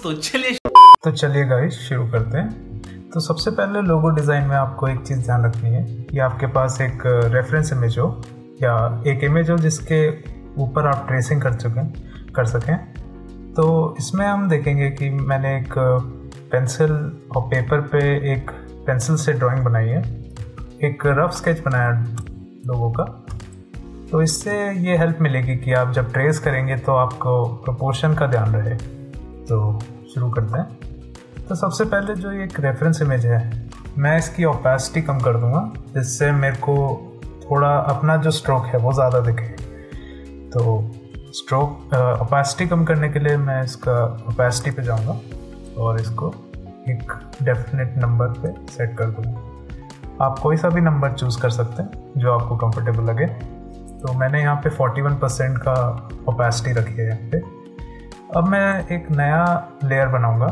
तो चलिए गाइस शुरू करते हैं। तो सबसे पहले लोगो डिज़ाइन में आपको एक चीज़ ध्यान रखनी है कि आपके पास एक रेफरेंस इमेज हो या एक इमेज हो जिसके ऊपर आप ट्रेसिंग कर सकें। तो इसमें हम देखेंगे कि मैंने एक पेंसिल और पेपर पे एक पेंसिल से ड्राइंग बनाई है, एक रफ स्केच बनाया लोगों का। तो इससे ये हेल्प मिलेगी कि आप जब ट्रेस करेंगे तो आपको प्रोपोर्शन का ध्यान रहे। तो शुरू करते हैं। तो सबसे पहले जो एक रेफरेंस इमेज है, मैं इसकी ओपेसिटी कम कर दूंगा जिससे मेरे को थोड़ा अपना जो स्ट्रोक है वो ज़्यादा दिखे। तो स्ट्रोक ओपेसिटी कम करने के लिए मैं इसका ओपेसिटी पे जाऊंगा और इसको एक डेफिनेट नंबर पे सेट कर दूंगा। आप कोई सा भी नंबर चूज़ कर सकते हैं जो आपको कंफर्टेबल लगे। तो मैंने यहाँ पे 41% का ओपेसिटी रखी है यहाँ पे। अब मैं एक नया लेयर बनाऊंगा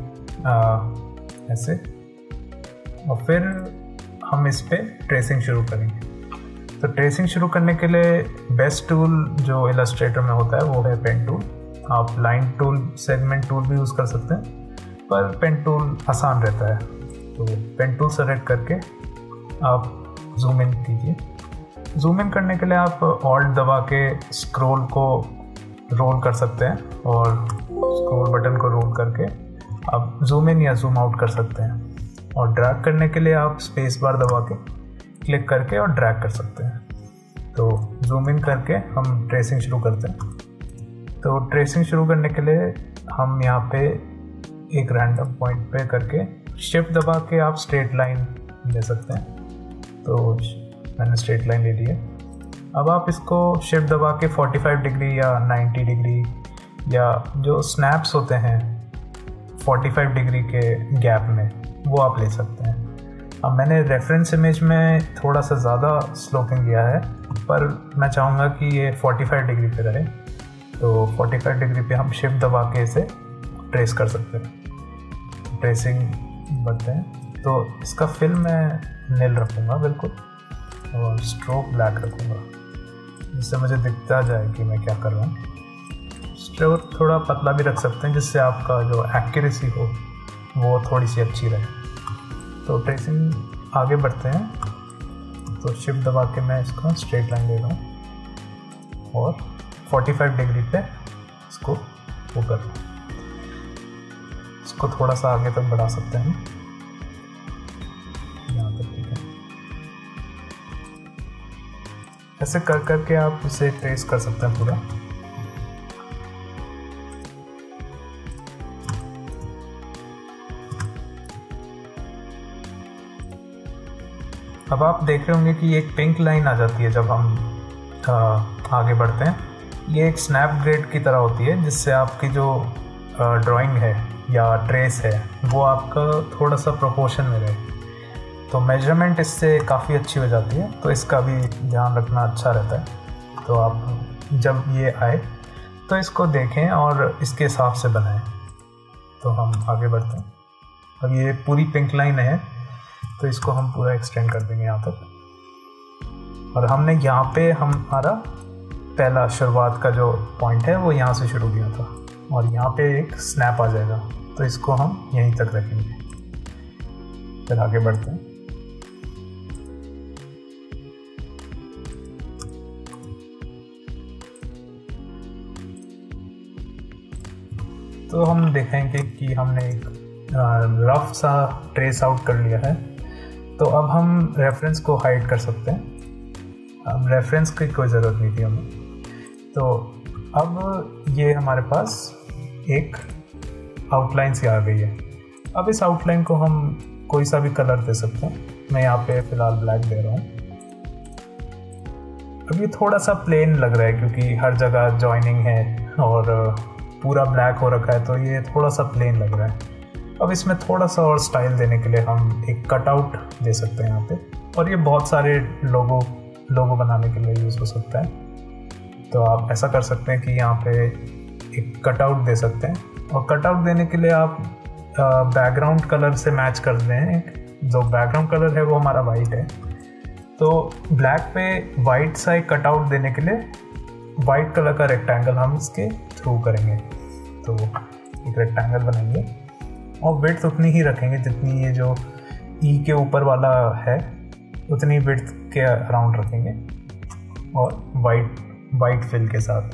ऐसे, और फिर हम इस पे ट्रेसिंग शुरू करेंगे। तो ट्रेसिंग शुरू करने के लिए बेस्ट टूल जो इलस्ट्रेटर में होता है वो है पेन टूल। आप लाइन टूल, सेगमेंट टूल भी यूज़ कर सकते हैं, पर पेन टूल आसान रहता है। तो पेन टूल सेलेक्ट करके आप जूम इन कीजिए। जूम इन करने के लिए आप ऑल्ट दबा के स्क्रॉल को रोल कर सकते हैं और स्क्रॉल बटन को रोल करके आप जूम इन या जूम आउट कर सकते हैं। और ड्रैग करने के लिए आप स्पेस बार दबा के क्लिक करके और ड्रैग कर सकते हैं। तो जूम इन करके हम ट्रेसिंग शुरू करते हैं। तो ट्रेसिंग शुरू करने के लिए हम यहाँ पे एक रैंडम पॉइंट पे करके शिफ्ट दबा के आप स्ट्रेट लाइन ले सकते हैं। तो मैंने स्ट्रेट लाइन ले ली है। अब आप इसको शिफ्ट दबा के 45 डिग्री या 90 डिग्री या जो स्नैप्स होते हैं 45 डिग्री के गैप में, वो आप ले सकते हैं। अब मैंने रेफरेंस इमेज में थोड़ा सा ज़्यादा स्लोपिंग दिया है, पर मैं चाहूँगा कि ये 45 डिग्री पे रहे। तो 45 डिग्री पे हम शिफ्ट दबा के इसे ट्रेस कर सकते हैं। ट्रेसिंग बढ़ते हैं। तो इसका फिल मैं नील रखूँगा बिल्कुल, और स्ट्रोक ब्लैक रखूँगा जिससे मुझे दिखता जाए कि मैं क्या कर रहा हूँ। स्ट्रोक थोड़ा पतला भी रख सकते हैं जिससे आपका जो एक्यूरेसी हो वो थोड़ी सी अच्छी रहे। तो ट्रेसिंग आगे बढ़ते हैं। तो शिफ्ट दबा के मैं इसका स्ट्रेट लाइन ले रहा हूँ और 45 डिग्री पे इसको वो कर रहा हूँ। इसको थोड़ा सा आगे तक बढ़ा सकते हैं, यहाँ तक, ठीक है। ऐसे कर करके आप इसे ट्रेस कर सकते हैं पूरा। अब आप देख रहे होंगे कि एक पिंक लाइन आ जाती है जब हम आगे बढ़ते हैं। ये एक स्नैप ग्रेड की तरह होती है जिससे आपकी जो ड्राइंग है या ट्रेस है वो आपका थोड़ा सा प्रोपोर्शन में रहे। तो मेजरमेंट इससे काफ़ी अच्छी हो जाती है। तो इसका भी ध्यान रखना अच्छा रहता है। तो आप जब ये आए तो इसको देखें और इसके हिसाब से बनाएं। तो हम आगे बढ़ते हैं। अब ये पूरी पिंक लाइन है तो इसको हम पूरा एक्सटेंड कर देंगे यहाँ तक। और हमने यहाँ पे हमारा पहला शुरुआत का जो पॉइंट है वो यहाँ से शुरू किया था, और यहाँ पे एक स्नैप आ जाएगा तो इसको हम यहीं तक रखेंगे। फिर आगे बढ़ते हैं। तो हम देखेंगे कि हमने एक रफ सा ट्रेस आउट कर लिया है। तो अब हम रेफरेंस को हाइड कर सकते हैं। अब रेफरेंस की कोई ज़रूरत नहीं थी हमें। तो अब ये हमारे पास एक आउटलाइन सी आ गई है। अब इस आउटलाइन को हम कोई सा भी कलर दे सकते हैं। मैं यहाँ पे फ़िलहाल ब्लैक दे रहा हूँ। अब ये थोड़ा सा प्लेन लग रहा है क्योंकि हर जगह जॉइनिंग है और पूरा ब्लैक हो रखा है, तो ये थोड़ा सा प्लेन लग रहा है। अब इसमें थोड़ा सा और स्टाइल देने के लिए हम एक कटआउट दे सकते हैं यहाँ पे, और ये बहुत सारे लोगो बनाने के लिए यूज़ हो सकता है। तो आप ऐसा कर सकते हैं कि यहाँ पे एक कटआउट दे सकते हैं, और कटआउट देने के लिए आप बैकग्राउंड कलर से मैच कर दें। जो बैकग्राउंड कलर है वो हमारा वाइट है, तो ब्लैक पे वाइट सा एक कटआउट देने के लिए वाइट कलर का रेक्टेंगल हम इसके थ्रू करेंगे। तो एक रेक्टेंगल बनाएंगे और विड्थ उतनी ही रखेंगे जितनी ये जो ई के ऊपर वाला है उतनी विड्थ के अराउंड रखेंगे और वाइट फिल के साथ।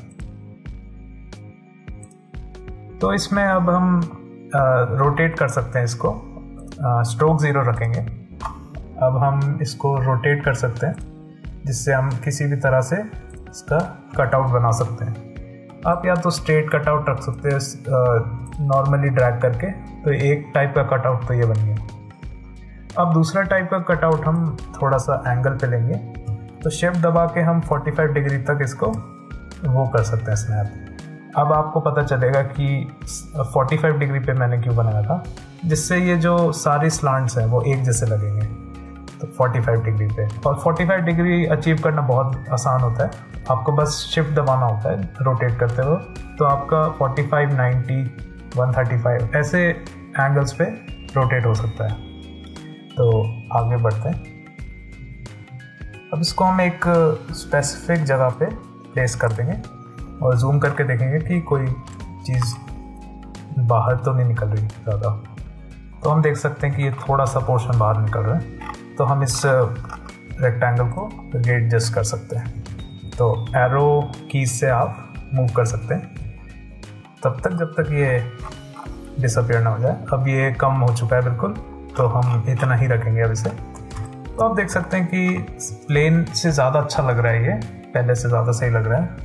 तो इसमें अब हम रोटेट कर सकते हैं इसको, स्ट्रोक 0 रखेंगे। अब हम इसको रोटेट कर सकते हैं जिससे हम किसी भी तरह से इसका कटआउट बना सकते हैं। आप या तो स्ट्रेट कटआउट रख सकते हैं नॉर्मली ड्रैग करके, तो एक टाइप का कटआउट तो ये बन गया। अब दूसरा टाइप का कटआउट हम थोड़ा सा एंगल पे लेंगे, तो शिफ्ट दबा के हम 45 डिग्री तक इसको वो कर सकते हैं स्नैप। अब आपको पता चलेगा कि 45 डिग्री पे मैंने क्यों बनाया था, जिससे ये जो सारी स्लांट्स हैं वो एक जैसे लगेंगे। तो 45 डिग्री पे, और 45 डिग्री अचीव करना बहुत आसान होता है, आपको बस शिफ्ट दबाना होता है रोटेट करते हुए। तो आपका 45, 90, 135 ऐसे एंगल्स पे रोटेट हो सकता है। तो आगे बढ़ते हैं। अब इसको हम एक स्पेसिफिक जगह पे प्लेस कर देंगे और जूम करके देखेंगे कि कोई चीज़ बाहर तो नहीं निकल रही ज़्यादा। तो हम देख सकते हैं कि ये थोड़ा सा पोर्शन बाहर निकल रहा है, तो हम इस रेक्टेंगल को एडजस्ट कर सकते हैं। तो एरो कीज से आप मूव कर सकते हैं तब तक जब तक ये डिसअपियर ना हो जाए। अब ये कम हो चुका है बिल्कुल, तो हम इतना ही रखेंगे अब इसे। तो आप देख सकते हैं कि प्लेन से ज़्यादा अच्छा लग रहा है, ये पहले से ज़्यादा सही लग रहा है।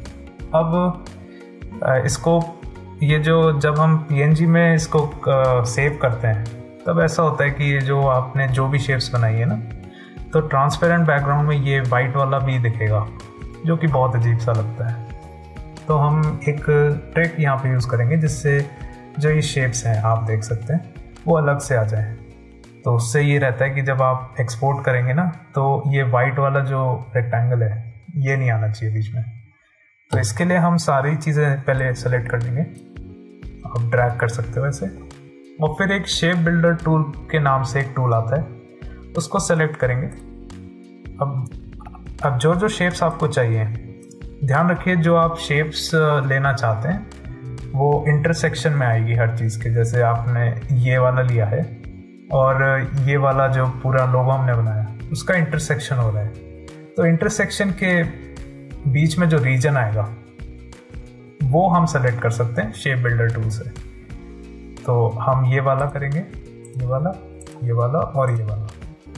अब इसको ये जो जब हम PNG में इसको सेव करते हैं तब ऐसा होता है कि ये जो आपने जो भी शेप्स बनाई है ना, तो ट्रांसपेरेंट बैकग्राउंड में ये वाइट वाला भी दिखेगा, जो कि बहुत अजीब सा लगता है। तो हम एक ट्रिक यहाँ पे यूज़ करेंगे जिससे जो ये शेप्स हैं आप देख सकते हैं वो अलग से आ जाए। तो उससे ये रहता है कि जब आप एक्सपोर्ट करेंगे ना, तो ये वाइट वाला जो रेक्टेंगल है ये नहीं आना चाहिए बीच में। तो इसके लिए हम सारी चीज़ें पहले सेलेक्ट कर लेंगे, आप ड्रैग कर सकते हो ऐसे, और फिर एक शेप बिल्डर टूल के नाम से एक टूल आता है, उसको सेलेक्ट करेंगे। अब जो जो शेप्स आपको चाहिए, ध्यान रखिए जो आप शेप्स लेना चाहते हैं वो इंटरसेक्शन में आएगी हर चीज़ के। जैसे आपने ये वाला लिया है और ये वाला जो पूरा लोगो हमने बनाया उसका इंटरसेक्शन हो रहा है, तो इंटरसेक्शन के बीच में जो रीजन आएगा वो हम सेलेक्ट कर सकते हैं शेप बिल्डर टूल से। तो हम ये वाला करेंगे, ये वाला, ये वाला और ये वाला।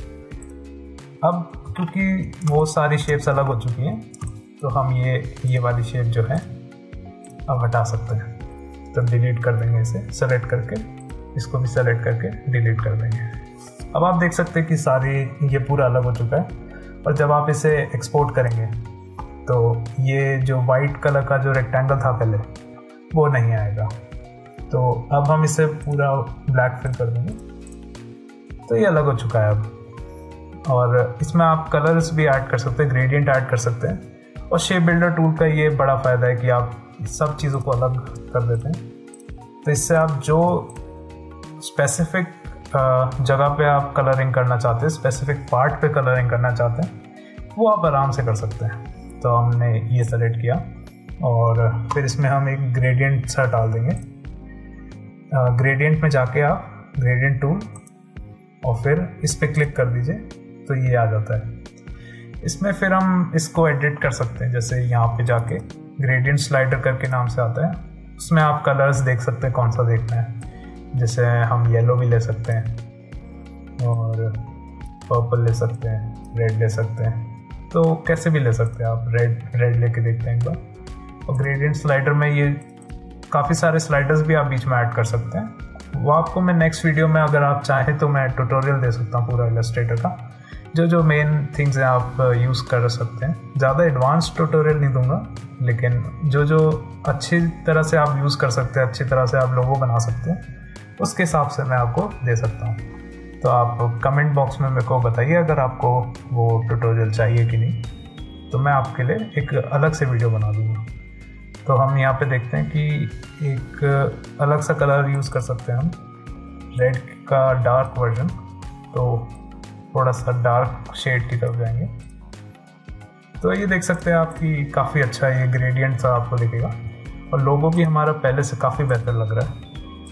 अब क्योंकि वो सारी शेप्स अलग हो चुकी हैं, तो हम ये वाली शेप जो है अब हटा सकते हैं। तो डिलीट कर देंगे इसे, सेलेक्ट करके इसको भी सेलेक्ट करके डिलीट कर देंगे। अब आप देख सकते हैं कि सारी ये पूरा अलग हो चुका है, और जब आप इसे एक्सपोर्ट करेंगे तो ये जो वाइट कलर का जो रेक्टेंगल था पहले वो नहीं आएगा। तो अब हम इसे पूरा ब्लैक फिल कर देंगे, तो ये अलग हो चुका है अब। और इसमें आप कलर्स भी ऐड कर सकते हैं, ग्रेडियंट ऐड कर सकते हैं। और शेप बिल्डर टूल का ये बड़ा फ़ायदा है कि आप सब चीज़ों को अलग कर देते हैं। तो इससे आप जो स्पेसिफिक जगह पे आप कलरिंग करना चाहते हैं, स्पेसिफिक पार्ट पे कलरिंग करना चाहते हैं, वो आप आराम से कर सकते हैं। तो हमने ये सेलेक्ट किया और फिर इसमें हम एक ग्रेडियंट सा डाल देंगे। ग्रेडियंट में जाके आप ग्रेडियंट टूल और फिर इस पर क्लिक कर दीजिए, तो ये आ जाता है। इसमें फिर हम इसको एडिट कर सकते हैं, जैसे यहाँ पे जाके ग्रेडियंट स्लाइडर करके नाम से आता है, उसमें आप कलर्स देख सकते हैं कौन सा देखना है। जैसे हम येलो भी ले सकते हैं और पर्पल ले सकते हैं, रेड ले सकते हैं, तो कैसे भी ले सकते हैं आप। रेड लेके देखते हैं एक बार। और ग्रेडियंट स्लाइडर में ये काफ़ी सारे स्लाइडर्स भी आप बीच में ऐड कर सकते हैं। वो आपको मैं नेक्स्ट वीडियो में अगर आप चाहें तो मैं ट्यूटोरियल दे सकता हूँ पूरा इलस्ट्रेटर का, जो मेन थिंग्स हैं आप यूज़ कर सकते हैं। ज़्यादा एडवांस ट्यूटोरियल नहीं दूंगा, लेकिन जो अच्छी तरह से आप यूज़ कर सकते हैं, अच्छी तरह से आप लोगो बना सकते हैं, उसके हिसाब से मैं आपको दे सकता हूँ। तो आप कमेंट बॉक्स में मेरे को बताइए अगर आपको वो ट्यूटोरियल चाहिए कि नहीं, तो मैं आपके लिए एक अलग से वीडियो बना दूँगा। तो हम यहाँ पे देखते हैं कि एक अलग सा कलर यूज़ कर सकते हैं हम, रेड का डार्क वर्जन। तो थोड़ा सा डार्क शेड की तरफ जाएंगे, तो ये देख सकते हैं आप कि काफ़ी अच्छा ये ग्रेडियंट सा आपको दिखेगा, और लोगो भी हमारा पहले से काफ़ी बेहतर लग रहा है।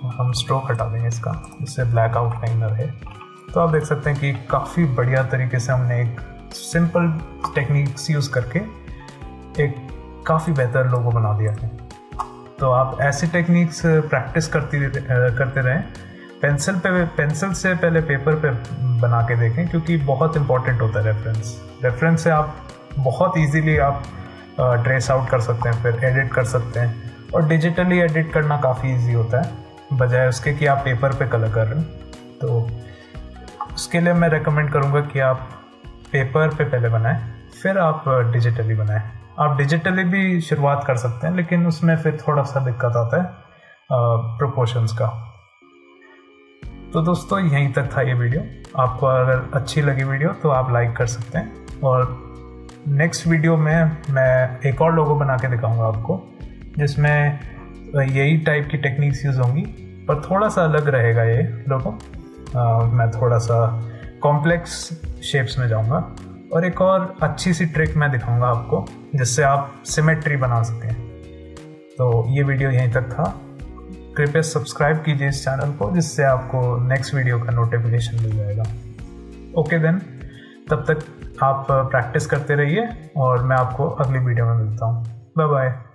हम स्ट्रोक हटा देंगे इसका, जिससे ब्लैक आउटलाइन रहे। तो आप देख सकते हैं कि काफ़ी बढ़िया तरीके से हमने एक सिंपल टेक्निक्स यूज़ करके एक काफ़ी बेहतर लोगो बना दिया है। तो आप ऐसी टेक्निक्स प्रैक्टिस करते रहें। पेंसिल से पहले पेपर पे बना के देखें, क्योंकि बहुत इंपॉर्टेंट होता है रेफरेंस से आप बहुत इजीली आप ट्रेस आउट कर सकते हैं, फिर एडिट कर सकते हैं। और डिजिटली एडिट करना काफ़ी इजी होता है, बजाय उसके कि आप पेपर पे कलर कर रहे हैं। तो उसके लिए मैं रेकमेंड करूँगा कि आप पेपर पे पहले बनाएं, फिर आप डिजिटली बनाएं। आप डिजिटली भी शुरुआत कर सकते हैं, लेकिन उसमें फिर थोड़ा सा दिक्कत आता है प्रोपोर्शंस का। तो दोस्तों यहीं तक था ये वीडियो। आपको अगर अच्छी लगी वीडियो तो आप लाइक कर सकते हैं, और नेक्स्ट वीडियो में मैं एक और लोगो बना के दिखाऊंगा आपको, जिसमें यही टाइप की टेक्निक्स यूज़ होंगी, पर थोड़ा सा अलग रहेगा ये लोगो। मैं थोड़ा सा कॉम्प्लेक्स शेप्स में जाऊंगा, और एक और अच्छी सी ट्रिक मैं दिखाऊंगा आपको, जिससे आप सिमेट्री बना सकें। तो ये वीडियो यहीं तक था। कृपया सब्सक्राइब कीजिए इस चैनल को, जिससे आपको नेक्स्ट वीडियो का नोटिफिकेशन मिल जाएगा। ओके देन, तब तक आप प्रैक्टिस करते रहिए, और मैं आपको अगली वीडियो में मिलता हूँ। Bye bye.